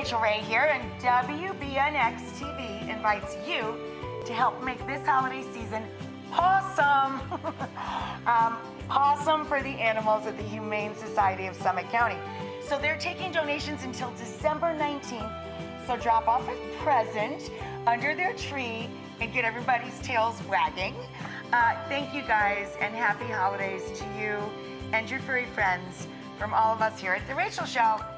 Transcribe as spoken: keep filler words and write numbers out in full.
Rachael Ray here, and W B N X T V invites you to help make this holiday season Pawsome. um, Pawsome for the animals at the Humane Society of Summit County. So they're taking donations until December nineteenth. So drop off a present under their tree and get everybody's tails wagging. Uh, thank you guys, and happy holidays to you and your furry friends from all of us here at The Rachael Show.